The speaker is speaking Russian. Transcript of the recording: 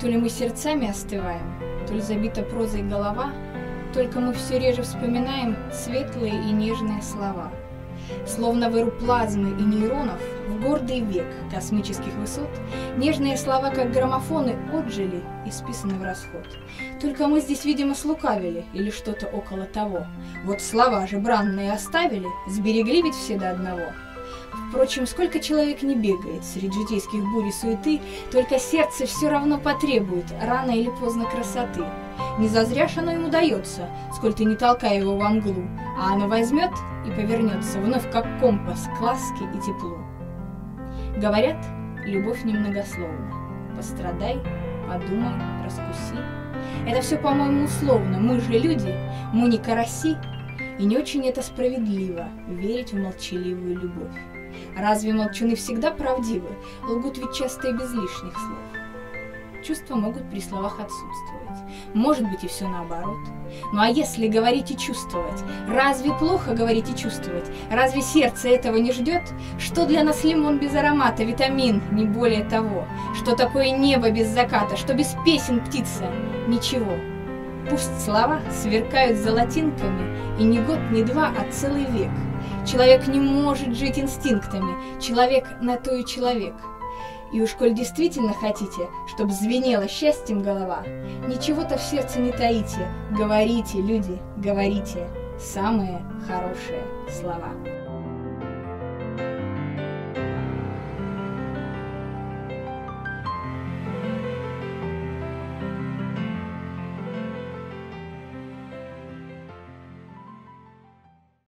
То ли мы сердцами остываем, то ли забита прозой голова, только мы все реже вспоминаем светлые и нежные слова. Словно в эру плазмы и нейронов, в гордый век космических высот, нежные слова, как граммофоны, отжили и списаны в расход. Только мы здесь, видимо, слукавили или что-то около того. Вот слова же бранные оставили, сберегли ведь все до одного. Впрочем, сколько человек не бегает среди житейских бурь и суеты, только сердце все равно потребует рано или поздно красоты. Не зазря ж оно ему дается, сколь ты не толкай его во мглу, а оно возьмет и повернется вновь как компас к ласке и теплу. Говорят, любовь немногословна. Пострадай, подумай, раскуси. Это все, по-моему, условно. Мы же люди, мы не караси. И не очень это справедливо верить в молчаливую любовь. Разве молчуны всегда правдивы? Лгут ведь часто и без лишних слов. Чувства могут при словах отсутствовать. Может быть и все наоборот. Ну а если говорить и чувствовать? Разве плохо говорить и чувствовать? Разве сердце этого не ждет? Что для нас лимон без аромата, витамин, не более того? Что такое небо без заката? Что без песен птица? Ничего. Пусть слова сверкают золотинками, и не год, не два, а целый век. Человек не может жить инстинктами, человек на то и человек. И уж коль действительно хотите, чтоб звенела счастьем голова, ничего-то в сердце не таите, говорите, люди, говорите самые хорошие слова.